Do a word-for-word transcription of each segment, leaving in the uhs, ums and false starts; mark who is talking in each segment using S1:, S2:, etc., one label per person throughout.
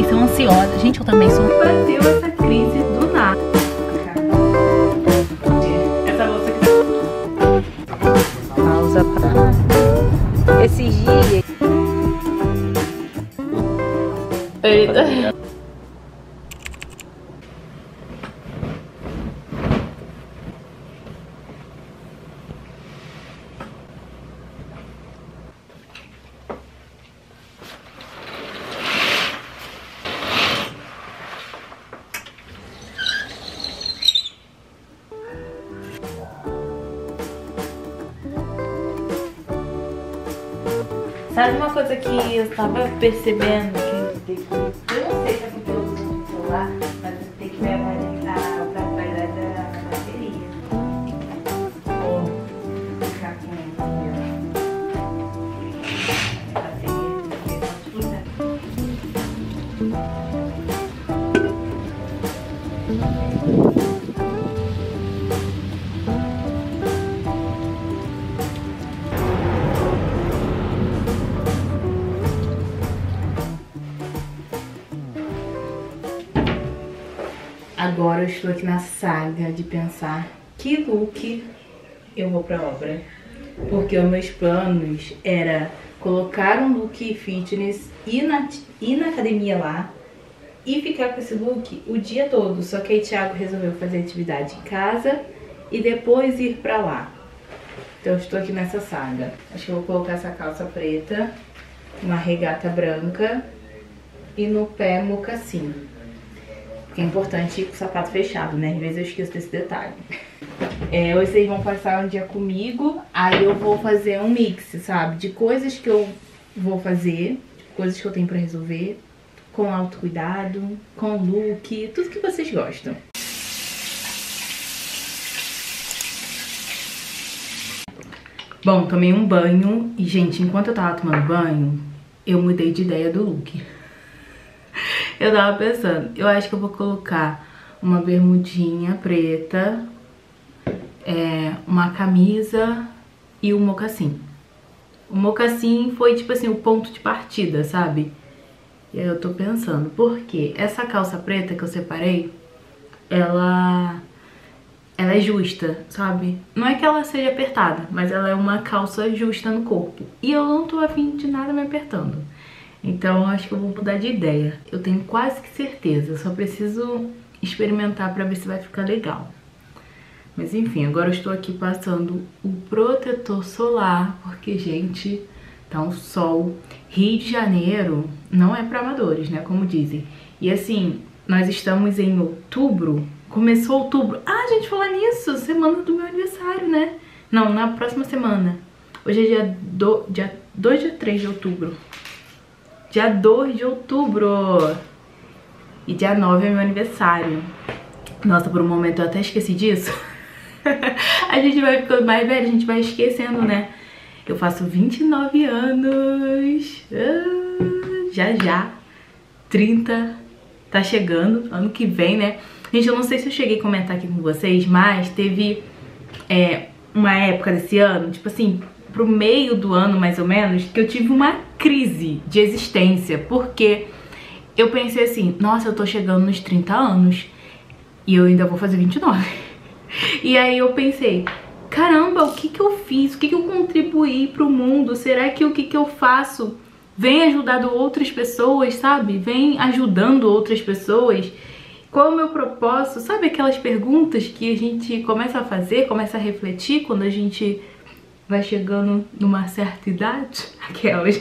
S1: vocês são ansiosas. Gente, eu também sou.
S2: Bateu essa crise do nada. Essa bolsa aqui.
S1: Pausa para esses dias.
S2: Eita. Sabe uma coisa que eu tava percebendo que eu não sei se é porque eu uso muito celular, mas eu tenho que ver a validade da bateria. Ou ficar com a Agora eu estou aqui na saga de pensar que look eu vou pra obra. Porque os meus planos era colocar um look fitness, ir na, ir na academia lá e ficar com esse look o dia todo. Só que aí Thiago resolveu fazer atividade em casa e depois ir pra lá. Então eu estou aqui nessa saga. Acho que eu vou colocar essa calça preta, uma regata branca e no pé mocassim. Porque é importante ir com o sapato fechado, né? Às vezes eu esqueço desse detalhe. É, hoje vocês vão passar um dia comigo, aí eu vou fazer um mix, sabe? De coisas que eu vou fazer, coisas que eu tenho pra resolver, com autocuidado, com look, tudo que vocês gostam. Bom, tomei um banho e, gente, enquanto eu tava tomando banho, eu mudei de ideia do look. Eu tava pensando, eu acho que eu vou colocar uma bermudinha preta, é, uma camisa e um mocassim. O mocassim foi, tipo assim, o ponto de partida, sabe? E aí eu tô pensando, porque essa calça preta que eu separei, ela, ela é justa, sabe? Não é que ela seja apertada, mas ela é uma calça justa no corpo. E eu não tô afim de nada me apertando. Então, acho que eu vou mudar de ideia. Eu tenho quase que certeza, só preciso experimentar pra ver se vai ficar legal. Mas enfim, agora eu estou aqui passando o protetor solar, porque, gente, tá um sol. Rio de Janeiro não é pra amadores, né, como dizem. E assim, nós estamos em outubro, começou outubro. Ah, gente, falar nisso, semana do meu aniversário, né? Não, na próxima semana. Hoje é dia, do, dia dois, dia três de outubro. Dia dois de outubro. E dia nove é meu aniversário. Nossa, por um momento eu até esqueci disso. A gente vai ficando mais velho, a gente vai esquecendo, né? Eu faço vinte e nove anos. Ah, já já. trinta. Tá chegando. Ano que vem, né? Gente, eu não sei se eu cheguei a comentar aqui com vocês, mas teve é, uma época desse ano, tipo assim, pro meio do ano, mais ou menos, que eu tive uma crise de existência, porque eu pensei assim, nossa, eu tô chegando nos trinta anos e eu ainda vou fazer vinte e nove. E aí eu pensei, caramba, o que que eu fiz? O que que eu contribuí pro mundo? Será que o que que eu faço vem ajudando outras pessoas, sabe? Vem ajudando outras pessoas? Qual é o meu propósito? Sabe aquelas perguntas que a gente começa a fazer, começa a refletir quando a gente vai chegando numa certa idade? Aquelas.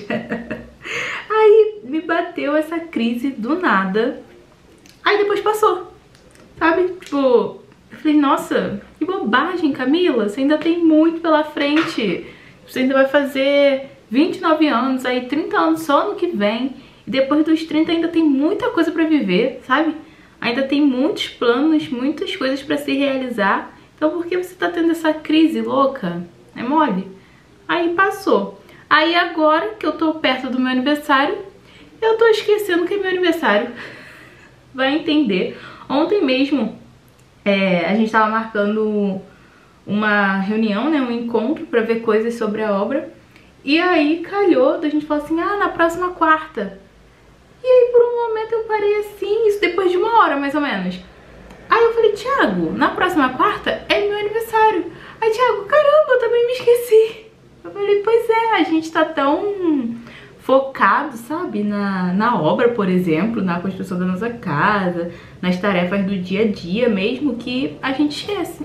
S2: Aí me bateu essa crise do nada. Aí depois passou, sabe? Tipo, eu falei, nossa, que bobagem, Camila. Você ainda tem muito pela frente. Você ainda vai fazer vinte e nove anos, aí trinta anos só ano que vem. E depois dos trinta ainda tem muita coisa pra viver, sabe? Ainda tem muitos planos, muitas coisas pra se realizar. Então por que você tá tendo essa crise louca? É mole? Aí passou. Aí agora que eu tô perto do meu aniversário, eu tô esquecendo que é meu aniversário. Vai entender. Ontem mesmo, é, a gente tava marcando uma reunião, né, um encontro pra ver coisas sobre a obra. E aí calhou da gente falar assim, ah, na próxima quarta. E aí por um momento eu parei assim, isso depois de uma hora mais ou menos. Aí eu falei, Thiago, na próxima quarta é meu aniversário. Aí Thiago, caramba, eu também me esqueci. Eu falei, pois é, a gente tá tão focado, sabe, na, na obra, por exemplo, na construção da nossa casa, nas tarefas do dia a dia mesmo, que a gente esquece.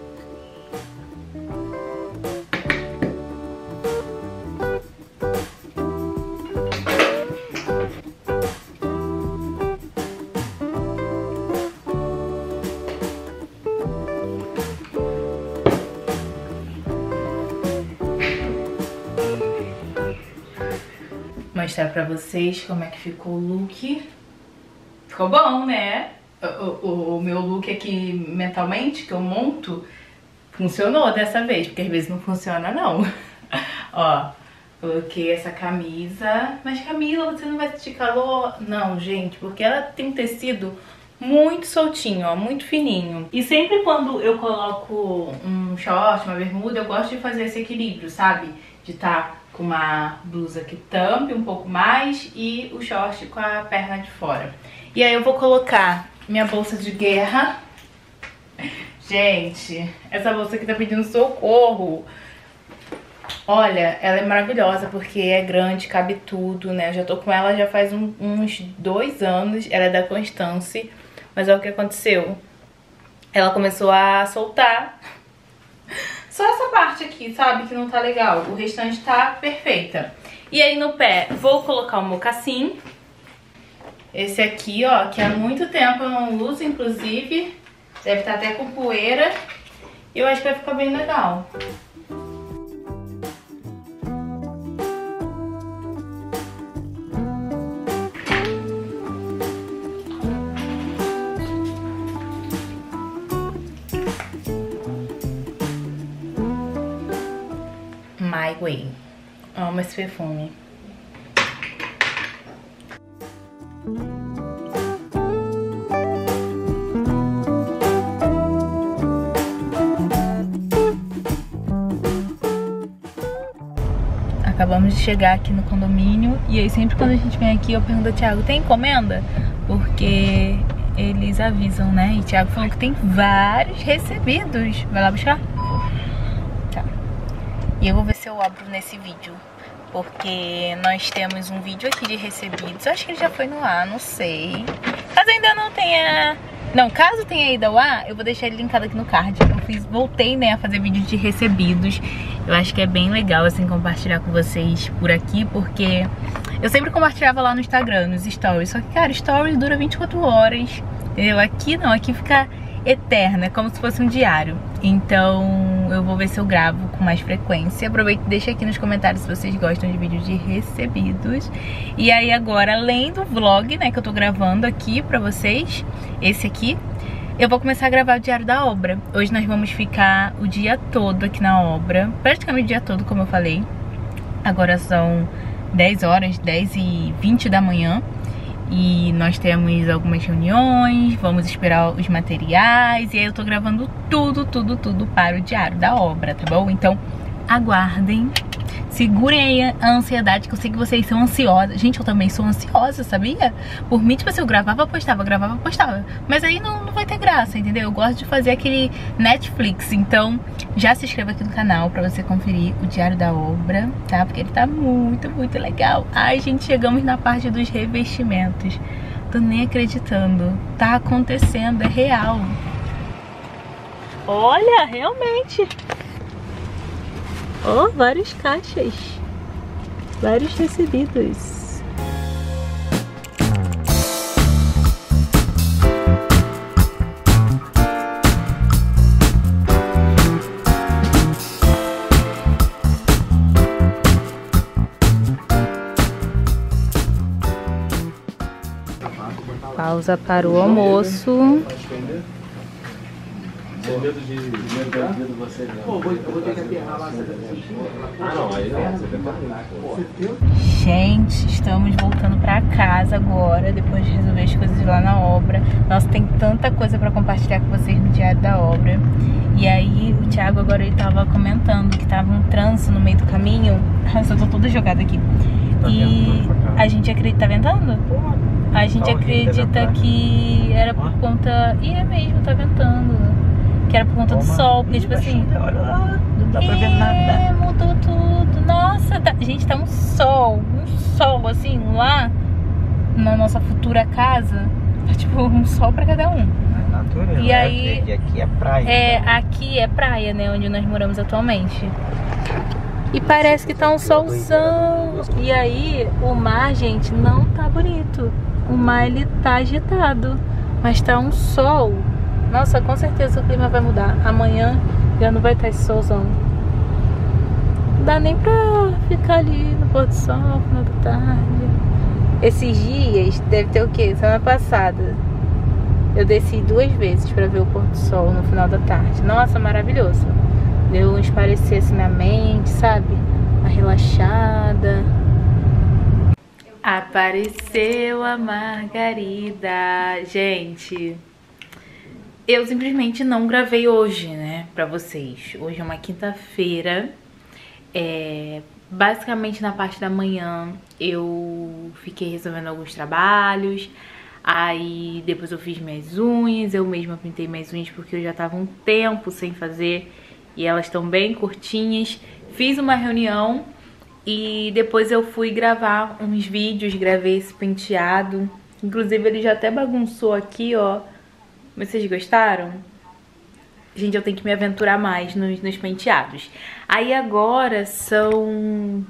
S2: Mostrar pra vocês como é que ficou o look. Ficou bom, né? O, o, o meu look aqui mentalmente, que eu monto, funcionou dessa vez, porque às vezes não funciona não. Ó, coloquei essa camisa. Mas Camila, você não vai sentir calor? Não, gente, porque ela tem um tecido muito soltinho, ó, muito fininho. E sempre quando eu coloco um short, uma bermuda, eu gosto de fazer esse equilíbrio, sabe? De estar com uma blusa que tampe um pouco mais e o short com a perna de fora. E aí eu vou colocar minha bolsa de guerra. Gente, essa bolsa aqui tá pedindo socorro. Olha, ela é maravilhosa porque é grande, cabe tudo, né? Eu já tô com ela já faz um, uns dois anos. Ela é da Constance, mas olha o que aconteceu. Ela começou a soltar. Só essa parte aqui, sabe, que não tá legal. O restante tá perfeita. E aí no pé, vou colocar o mocassim. Esse aqui, ó, que há muito tempo eu não uso, inclusive. Deve estar até com poeira. E eu acho que vai ficar bem legal. My Way. Amo esse perfume. Acabamos de chegar aqui no condomínio e aí sempre quando a gente vem aqui eu pergunto ao Thiago, tem encomenda? Porque eles avisam, né? E o Thiago falou que tem vários recebidos. Vai lá buscar? E eu vou ver se eu abro nesse vídeo, porque nós temos um vídeo aqui de recebidos. Acho que ele já foi no ar, não sei. Caso ainda não tenha... Não, caso tenha ido ao ar, eu vou deixar ele linkado aqui no card. Eu fiz, voltei, né, a fazer vídeo de recebidos. Eu acho que é bem legal, assim, compartilhar com vocês por aqui, porque eu sempre compartilhava lá no Instagram, nos stories. Só que, cara, stories dura vinte e quatro horas, entendeu? Aqui não, aqui fica eterna, como se fosse um diário. Então eu vou ver se eu gravo com mais frequência. Aproveita e deixa aqui nos comentários se vocês gostam de vídeos de recebidos. E aí agora, além do vlog, né, que eu tô gravando aqui pra vocês, esse aqui, eu vou começar a gravar o diário da obra. Hoje nós vamos ficar o dia todo aqui na obra, praticamente o dia todo, como eu falei. Agora são dez horas, dez e vinte da manhã. E nós temos algumas reuniões, vamos esperar os materiais. E aí eu tô gravando tudo, tudo, tudo para o diário da obra, tá bom? Então aguardem, segurem aí a ansiedade, que eu sei que vocês são ansiosas. Gente, eu também sou ansiosa, sabia? Por mim, tipo assim, eu gravava, postava, gravava, postava. Mas aí não, não vai ter graça, entendeu? Eu gosto de fazer aquele Netflix. Então já se inscreva aqui no canal pra você conferir o diário da obra, tá? Porque ele tá muito, muito legal. Ai, gente, chegamos na parte dos revestimentos. Tô nem acreditando. Tá acontecendo, é real. Olha, realmente. Ó, oh, várias caixas. Vários recebidos. Pausa para o almoço.
S3: Medo de medo você não. Pô, eu vou ter que aterrar lá. Ah, não, aí não. Você tem.
S2: Gente, estamos voltando pra casa. casa agora, depois de resolver as coisas lá na obra. Nossa, tem tanta coisa pra compartilhar com vocês no diário da obra. E aí, o Thiago agora ele tava comentando que tava um trânsito no meio do caminho. Nossa, eu tô toda jogada aqui.
S3: Tá
S2: e
S3: ventando,
S2: a gente acredita... Tá ventando? A gente
S3: Tá horrível,
S2: acredita
S3: né?
S2: que era por
S3: Ah.
S2: conta... E é mesmo, tá ventando. Que era por conta do
S3: Toma.
S2: sol, porque tipo assim...
S3: Olha lá, não dá pra ver
S2: É,
S3: nada.
S2: mudou tudo. Nossa, tá... gente, tá um sol. Um sol, assim, lá na nossa futura casa. Tá tipo um sol pra cada um.
S3: É natureza.
S2: E aí-
S3: E aqui é praia.
S2: É, aqui é praia, né, onde nós moramos atualmente. E parece que tá um solzão. E aí, o mar, gente, não tá bonito. O mar, ele tá agitado. Mas tá um sol. Nossa, com certeza o clima vai mudar. Amanhã já não vai estar esse solzão. Não dá nem pra ficar ali no pôr do sol, no final da tarde. Esses dias, deve ter o quê? Semana passada, eu desci duas vezes pra ver o pôr do sol no final da tarde. Nossa, maravilhoso. Deu um esparecer assim na mente, sabe? Uma relaxada. Apareceu a Margarida. Gente, eu simplesmente não gravei hoje, né, pra vocês. Hoje é uma quinta-feira. É, basicamente na parte da manhã eu fiquei resolvendo alguns trabalhos. Aí depois eu fiz minhas unhas. Eu mesma pintei minhas unhas porque eu já tava um tempo sem fazer. E elas estão bem curtinhas. Fiz uma reunião e depois eu fui gravar uns vídeos. Gravei esse penteado. Inclusive ele já até bagunçou aqui, ó. Mas vocês gostaram? Gente, eu tenho que me aventurar mais nos, nos penteados. Aí agora são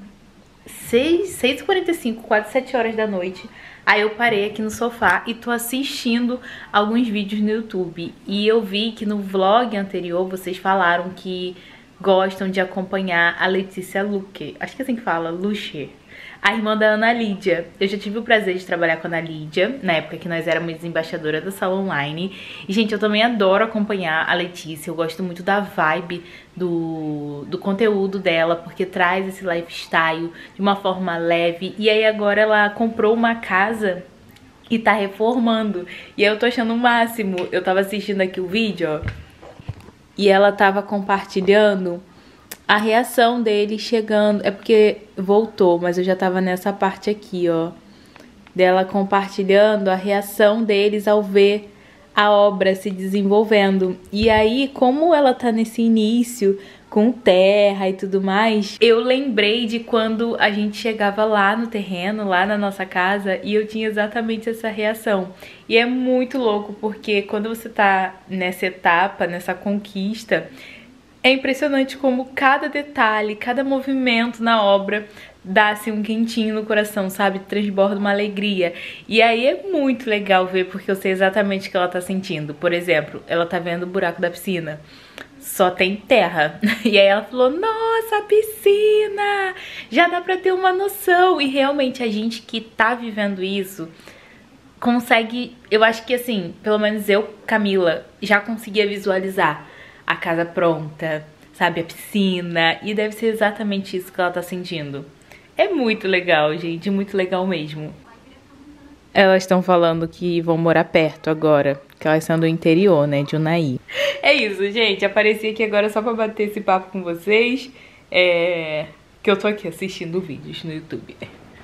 S2: seis e quarenta e cinco, quase sete horas da noite. Aí eu parei aqui no sofá e tô assistindo alguns vídeos no YouTube. E eu vi que no vlog anterior vocês falaram que gostam de acompanhar a Letícia Luque. Acho que é assim que fala, Luche. A irmã da Ana Lídia. Eu já tive o prazer de trabalhar com a Ana Lídia, na época que nós éramos embaixadora da Sala Online. E, gente, eu também adoro acompanhar a Letícia. Eu gosto muito da vibe do, do conteúdo dela, porque traz esse lifestyle de uma forma leve. E aí agora ela comprou uma casa e tá reformando. E aí eu tô achando o máximo. Eu tava assistindo aqui o vídeo, ó, e ela tava compartilhando a reação dele chegando. É porque voltou, mas eu já tava nessa parte aqui, ó, dela compartilhando a reação deles ao ver a obra se desenvolvendo. E aí, como ela tá nesse início com terra e tudo mais, eu lembrei de quando a gente chegava lá no terreno, lá na nossa casa, e eu tinha exatamente essa reação. E é muito louco, porque quando você tá nessa etapa, nessa conquista, é impressionante como cada detalhe, cada movimento na obra dá assim um quentinho no coração, sabe? Transborda uma alegria. E aí é muito legal ver, porque eu sei exatamente o que ela tá sentindo. Por exemplo, ela tá vendo o buraco da piscina. Só tem terra. E aí ela falou, nossa, piscina! Já dá pra ter uma noção. E realmente a gente que tá vivendo isso consegue, eu acho que assim, pelo menos eu, Camila, já conseguia visualizar a casa pronta, sabe, a piscina, e deve ser exatamente isso que ela tá sentindo. É muito legal, gente, muito legal mesmo. Elas estão falando que vão morar perto agora, que elas são do interior, né, de Unai. É isso, gente, apareci aqui agora só pra bater esse papo com vocês, é... que eu tô aqui assistindo vídeos no YouTube.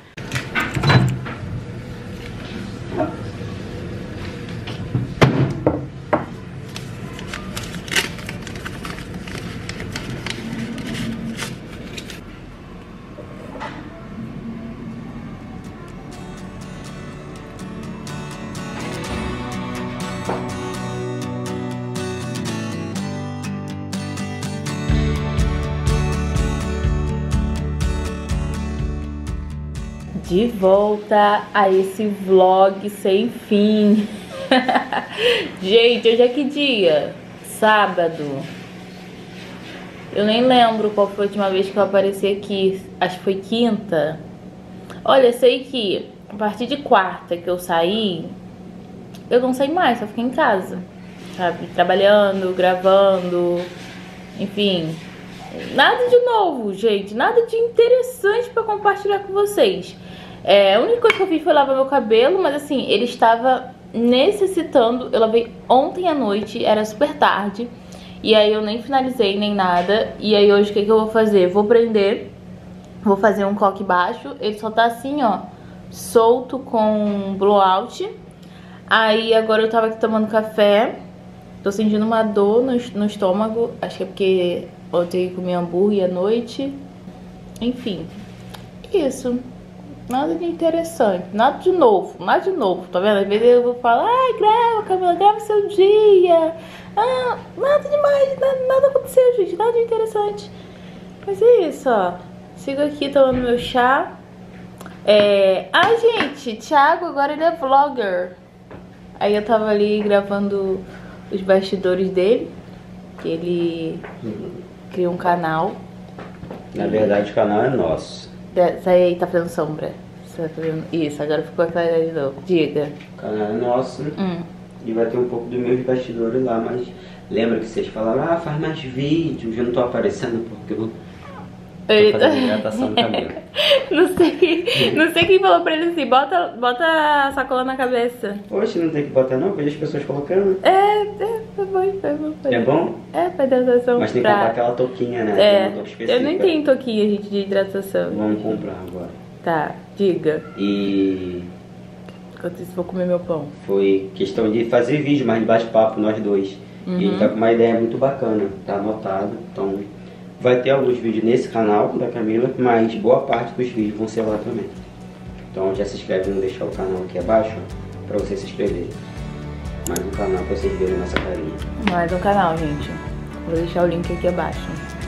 S2: De volta a esse vlog sem fim. Gente, hoje é que dia? Sábado. Eu nem lembro qual foi a última vez que eu apareci aqui. Acho que foi quinta. Olha, sei que a partir de quarta que eu saí, eu não saí mais, só fiquei em casa, sabe? Trabalhando, gravando, enfim. Nada de novo, gente. Nada de interessante pra compartilhar com vocês. É, a única coisa que eu fiz foi lavar meu cabelo, mas assim, ele estava necessitando. Eu lavei ontem à noite, era super tarde. E aí eu nem finalizei nem nada. E aí hoje o que, que eu vou fazer? Vou prender, vou fazer um coque baixo. Ele só tá assim, ó, solto com blowout. Aí agora eu tava aqui tomando café. Tô sentindo uma dor no, no estômago. Acho que é porque ontem eu comi hambúrguer à noite. Enfim, isso. Nada de interessante, nada de novo, nada de novo, tá vendo? Às vezes eu vou falar, ai, grava, Camila, grava seu dia. Ah, nada demais, nada, nada aconteceu, gente, nada de interessante. Mas é isso, ó. Sigo aqui tomando meu chá. É... Ah, gente, Thiago agora ele é vlogger. Aí eu tava ali gravando os bastidores dele, que ele criou um canal.
S4: Na verdade o canal é nosso.
S2: Sai aí, tá fazendo sombra. Tá fazendo... Isso, agora ficou a claridade de novo. Diga.
S4: O canal é nosso.
S2: Hum.
S4: E vai ter um pouco dos meus bastidores lá, mas lembra que vocês falaram, ah, faz mais vídeos, eu não tô aparecendo porque eu tô
S2: Eita.
S4: fazendo hidratação no cabelo.
S2: Não sei, não sei quem falou pra ele assim, bota, bota a sacola na cabeça.
S4: Oxe, não tem que botar não, vejo as pessoas colocando.
S2: É, é, foi bom, foi bom. Foi
S4: É bom?
S2: É, pra hidratação.
S4: Mas tem que
S2: pra...
S4: comprar aquela touquinha, né?
S2: É,
S4: Tem uma touca específica.
S2: eu nem tenho toquinha, gente, de hidratação.
S4: Vamos comprar agora.
S2: Tá, diga.
S4: E
S2: Enquanto isso, vou comer meu pão.
S4: foi questão de fazer vídeo, mas de bate-papo, nós dois.
S2: Uhum.
S4: E ele tá com uma ideia muito bacana, tá anotado. Então vai ter alguns vídeos nesse canal da Camila, mas boa parte dos vídeos vão ser lá também. Então já se inscreve, vamos deixar o canal aqui abaixo pra você se inscrever. Mais um canal pra vocês verem nossa carinha.
S2: Mais um canal, gente. Vou deixar o link aqui abaixo.